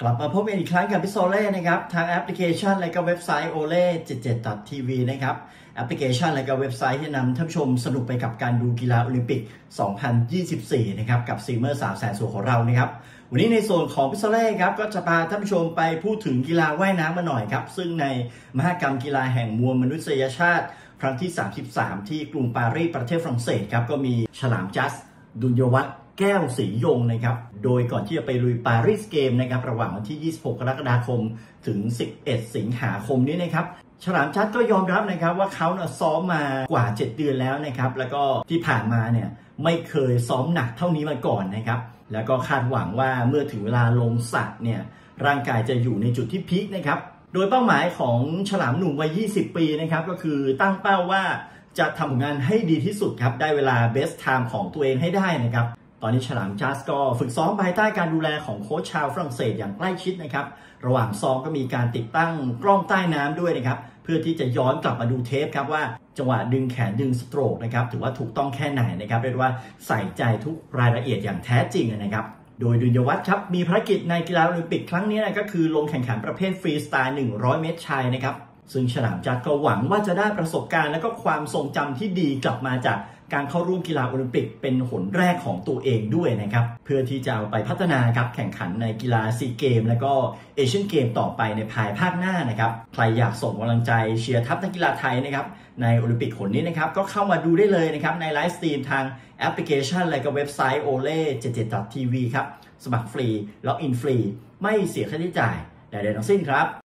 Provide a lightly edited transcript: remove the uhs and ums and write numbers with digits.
กลับมาพบกันอีกครั้งกับพี่โซเล่นะครับทางแอปพลิเคชันและก็เว็บไซต์ ole77.tv นะครับแอปพลิเคชันและก็เว็บไซต์ที่นำท่านผู้ชมสนุกไปกับการดูกีฬาโอลิมปิก 2024 นะครับกับซีเมอร์สาวแสนสวยของเรานะครับวันนี้ในส่วนของพี่โซเล่ครับก็จะพาท่านผู้ชมไปพูดถึงกีฬาว่ายน้ำมาหน่อยครับซึ่งในมหกรรมกีฬาแห่งมวลมนุษยชาติครั้งที่ 33 ที่กรุงปารีสประเทศฝรั่งเศสครับก็มีฉลามจัสดุลยวัฒน์แก้วศรียงนะครับโดยก่อนที่จะไปลุยปารีสเกมนะครับระหว่างวันที่ 26 กรกฎาคมถึง 11 สิงหาคมนี้นะครับฉลามจัดก็ยอมรับนะครับว่าเขาซ้อมมากว่า 7 เดือนแล้วนะครับแล้วก็ที่ผ่านมาเนี่ยไม่เคยซ้อมหนักเท่านี้มาก่อนนะครับแล้วก็คาดหวังว่าเมื่อถึงเวลาลงสระเนี่ยร่างกายจะอยู่ในจุดที่พีคนะครับโดยเป้าหมายของฉลามหนุ่มวัย 20 ปีนะครับก็คือตั้งเป้าว่าจะทำผลงานให้ดีที่สุดครับได้เวลาเบสไทม์ของตัวเองให้ได้นะครับตอนนี้ฉลามจัสก็ฝึกซ้อมภายใต้การดูแลของโค้ชชาวฝรั่งเศสอย่างใกล้ชิดนะครับระหว่างซ้อมก็มีการติดตั้งกล้องใต้น้ำด้วยนะครับเพื่อที่จะย้อนกลับมาดูเทปครับว่าจังหวะดึงแขนดึงสโตรกนะครับถือว่าถูกต้องแค่ไหนนะครับเรียกว่าใส่ใจทุกรายละเอียดอย่างแท้จริงนะครับโดยดุลยวัฒน์ครับมีภารกิจในกีฬาโอลิมปิกครั้งนี้ก็คือลงแข่งขันประเภทฟรีสไตล์100 เมตรชายนะครับซึ่งฉลามจัดก็หวังว่าจะได้ประสบการณ์และก็ความทรงจำที่ดีกลับมาจากการเข้าร่วมกีฬาโอลิมปิกเป็นหนแรกของตัวเองด้วยนะครับเพื่อที่จะเอาไปพัฒนาครับแข่งขันในกีฬาซีเกมและก็เอเชียนเกมต่อไปในภายภาคหน้านะครับใครอยากส่งกำลังใจเชียร์ทัพนักกีฬาไทยนะครับในโอลิมปิกหนนี้นะครับก็เข้ามาดูได้เลยนะครับในไลฟ์สตรีมทางแอปพลิเคชันและก็เว็บไซต์ ole77.tv ครับสมัครฟรีล็อกอินฟรีไม่เสียค่าใช้จ่ายใดๆทั้งสิ้นครับ